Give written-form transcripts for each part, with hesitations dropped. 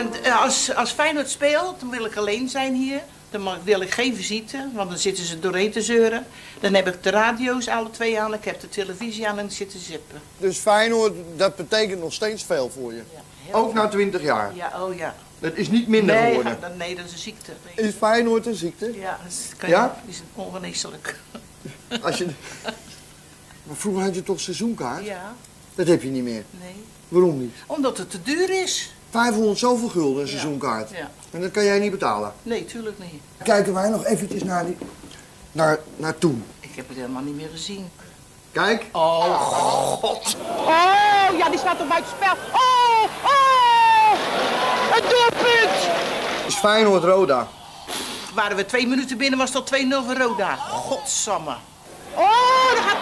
Als Feyenoord speelt, dan wil ik alleen zijn hier. Dan wil ik geen visite, want dan zitten ze doorheen te zeuren. Dan heb ik de radio's alle twee aan, ik heb de televisie aan en zitten zippen. Dus Feyenoord, dat betekent nog steeds veel voor je? Ja, ook na 20 jaar? Ja, oh ja. Het is niet minder geworden? Nee, dat is een ziekte. Is Feyenoord een ziekte? Ja, dat is ongeneeslijk. Maar vroeger had je toch seizoenkaart? Ja. Dat heb je niet meer? Nee. Waarom niet? Omdat het te duur is. 500 zoveel gulden een seizoenkaart? Ja. En dat kan jij niet betalen? Nee, tuurlijk niet. Kijken wij nog eventjes naar toen. Ik heb het helemaal niet meer gezien. Kijk. Oh, God. Oh, ja, die staat toch buitenspel. Oh, oh! Een doelpunt! Is Feyenoord Roda? Waren we 2 minuten binnen, was dat 2-0 voor Roda. Godsamme. Oh, daar gaat...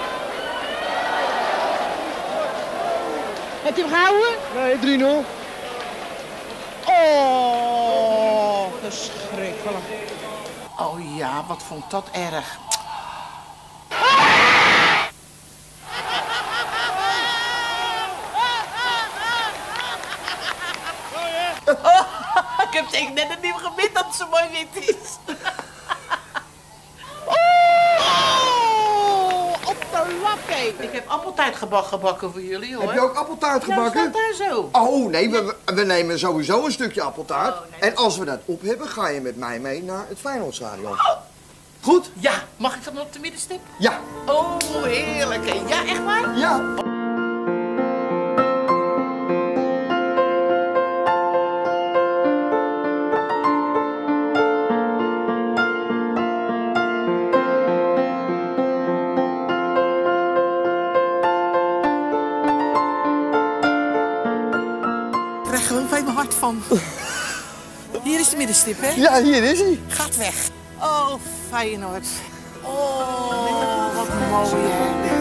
Heeft hij hem gehouden? Nee, 3-0. Oh, verschrikkelijk. Oh ja, wat vond dat erg. Ik heb tegen net een nieuw gebit dat het zo mooi wit is. Op de lappe. Ik heb appeltaart gebakken voor jullie, hoor. Heb je ook appeltaart gebakken? Ja, staat daar zo. Oh, nee, we nemen sowieso een stukje appeltaart. Oh, nee. En als we dat op hebben, ga je met mij mee naar het Feyenoordstadion. Goed? Ja, mag ik dan op de middenstip? Ja. Oh, heerlijk. Hè? Ja, echt waar? Ja. Ik krijg gewoon bij mijn hart van. Hier is de middenstip, hè? Ja, hier is hij. Gaat weg. Oh, Feyenoord. Oh, wat mooi, hè?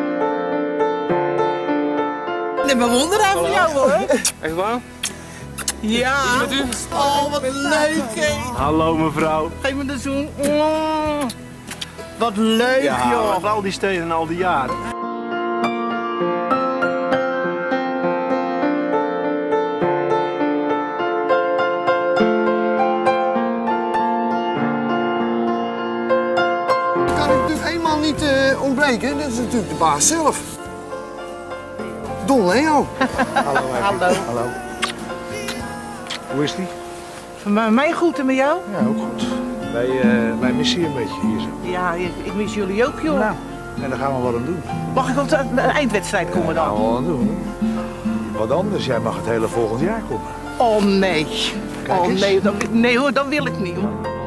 Ik ben bewonderaar van jou, hoor. Echt waar? Ja. Met u? Oh, wat leuk, hè? Hallo mevrouw. Geef me de zoen. Wat leuk, Ja, joh. met al die steden en al die jaren. Kan ik natuurlijk eenmaal niet ontbreken. Dat is natuurlijk de baas zelf. Don Leo. Hallo. Hallo. Hallo. Hoe is die? Van mij goed en met jou? Ja, ook goed. Wij missen je een beetje hier zo. Ja, ik mis jullie ook, joh. Nou, en daar gaan we wat aan doen. Mag ik op de eindwedstrijd komen Daar gaan dan? we wat aan doen. Wat anders, jij mag het hele volgend jaar komen. Oh, nee. Kijk Oh, eens. nee. Nee hoor, dat wil ik niet, hoor.